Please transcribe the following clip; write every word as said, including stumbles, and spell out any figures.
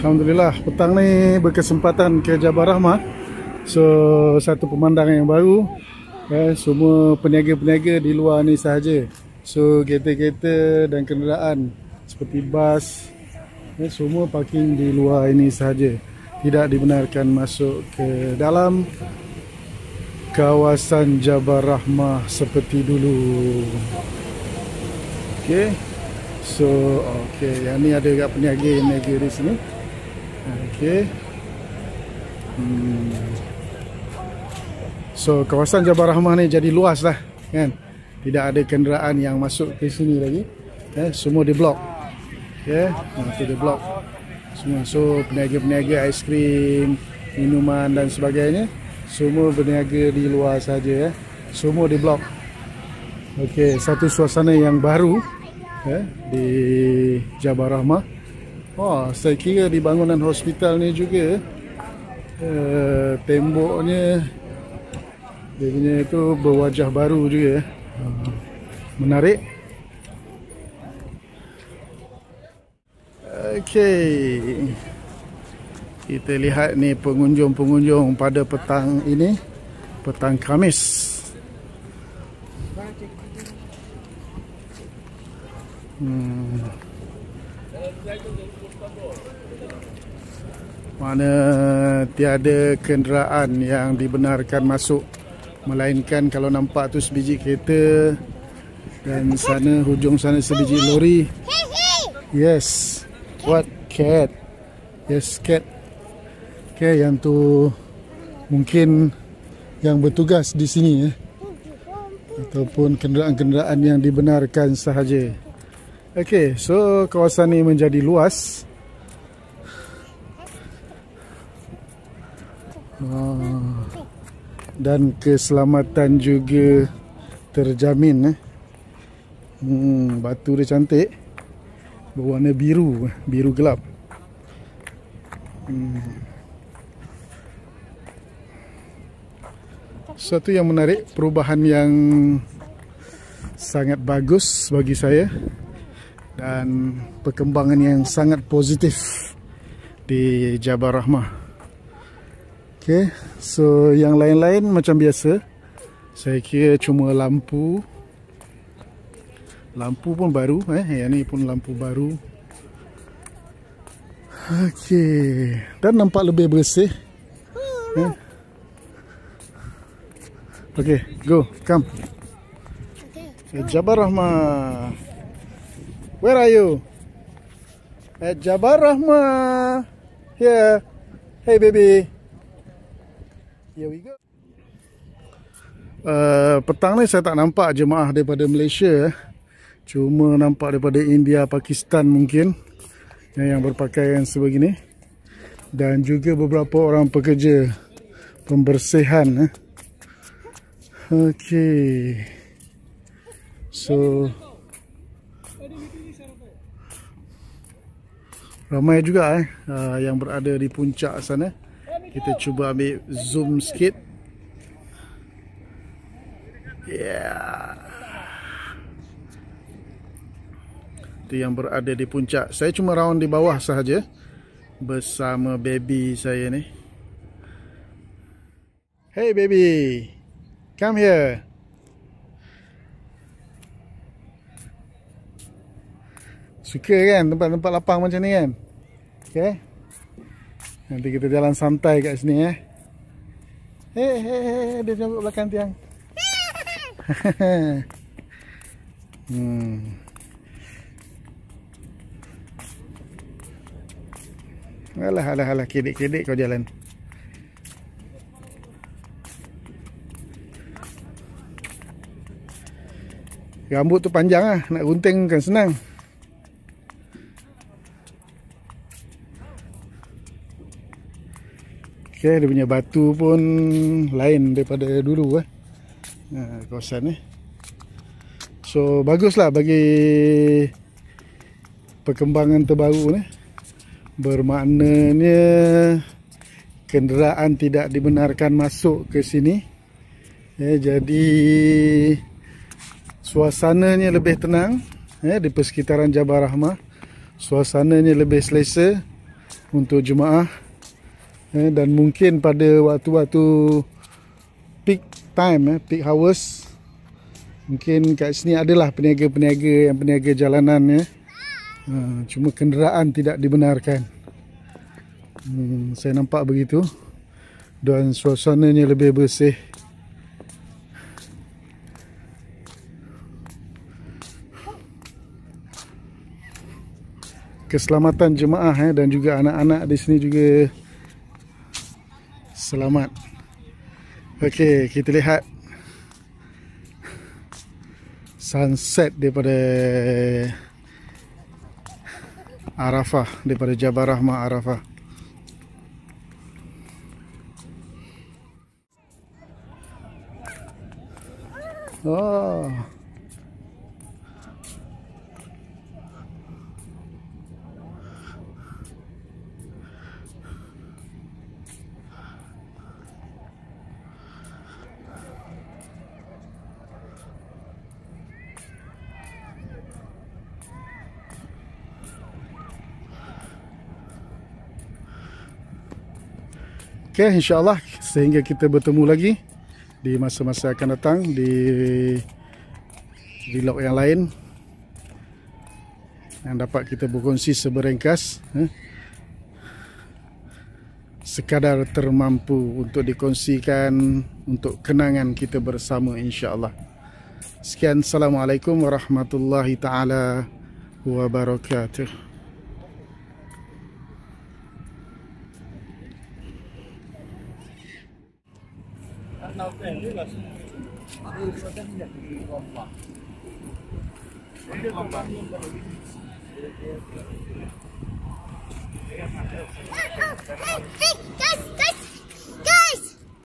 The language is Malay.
Alhamdulillah, petang ni berkesempatan ke Jabal Rahmah. So, satu pemandangan yang baru. Eh, semua peniaga-peniaga di luar ni sahaja. So, kereta-kereta dan kenderaan seperti bas, eh, semua parking di luar ini sahaja. Tidak dibenarkan masuk ke dalam kawasan Jabal Rahmah seperti dulu. Okey. So, okey, yang ni ada dekat peniaga-peniaga di sini. Okey. Hmm. So, kawasan Jabal Rahmah ni jadi luas lah, kan? Tidak ada kenderaan yang masuk ke sini lagi. Eh, semua di blok. Okey, nanti di blok. Semua. So, peniaga-peniaga aiskrim, minuman dan sebagainya, semua berniaga di luar saja, ya. Semua di blok. Okey, satu suasana yang baru, eh, di Jabal Rahmah. Oh, saya kira di bangunan hospital ni juga, eh, temboknya dia punya itu berwajah baru juga. Menarik. Okey, kita lihat ni pengunjung-pengunjung pada petang ini, petang Khamis. Hmm. Mana tiada kenderaan yang dibenarkan masuk, melainkan kalau nampak tu sebiji kereta dan sana hujung sana sebiji lori. Yes, what cat? Yes, cat. Okay, yang tu mungkin yang bertugas di sini, eh, ataupun kenderaan-kenderaan yang dibenarkan sahaja. Okey, so kawasan ni menjadi luas. Ah, dan keselamatan juga terjamin, eh. Hmm, batu dia cantik, berwarna biru, biru gelap. Hmm. Satu yang menarik, perubahan yang sangat bagus bagi saya dan perkembangan yang sangat positif di Jabal Rahmah. Okay, so yang lain-lain macam biasa. Saya kira cuma lampu. Lampu pun baru, eh. Yang ni pun lampu baru. Okay, dan nampak lebih bersih. Eh. Okay, go, come. Okay. Jabal Rahmah. Where are you? At Jabal Rahmah. Here. Hey baby. Here we go. Uh, petang ni saya tak nampak jemaah daripada Malaysia, eh. Cuma nampak daripada India, Pakistan mungkin, yang berpakaian sebegini. Dan juga beberapa orang pekerja pembersihan, eh. Okay. So ramai juga, eh, uh, yang berada di puncak sana. Kita cuba ambil zoom sikit. Yeah. Itu yang berada di puncak. Saya cuma round di bawah sahaja bersama baby saya ni. Hey baby, come here. Suka kan tempat-tempat lapang macam ni kan? Okay. Nanti kita jalan santai kat sini, eh. Hei, hei, hei, dia jongkok belakang tiang. hmm. Alah, alah, alah, kedek-kedek kau jalan. Rambut tu panjang lah, nak gunting kan senang. Okay, dia punya batu pun lain daripada dulu, eh. Nah, kawasan ni. So, baguslah bagi perkembangan terbaru ni. Bermaknanya kenderaan tidak dibenarkan masuk ke sini. Eh, jadi suasananya lebih tenang, eh, di persekitaran Jabal Rahmah. Suasananya lebih selesa. untuk jemaah. Eh, dan mungkin pada waktu-waktu peak time, eh, peak hours, mungkin kat sini adalah peniaga-peniaga yang peniaga jalanan, ya. Ha, cuma kenderaan tidak dibenarkan. Hmm, saya nampak begitu. Dan suasananya lebih bersih. Keselamatan jemaah, eh, dan juga anak-anak di sini juga selamat. Okey, kita lihat sunset daripada Arafah, daripada Jabal Rahmah Arafah. Oh. Okey, insya-Allah sehingga kita bertemu lagi di masa-masa akan datang di vlog yang lain yang dapat kita berkongsi seberengkas, eh, sekadar termampu untuk dikongsikan untuk kenangan kita bersama, insya-Allah. Sekian, assalamualaikum warahmatullahi taala wabarakatuh. Just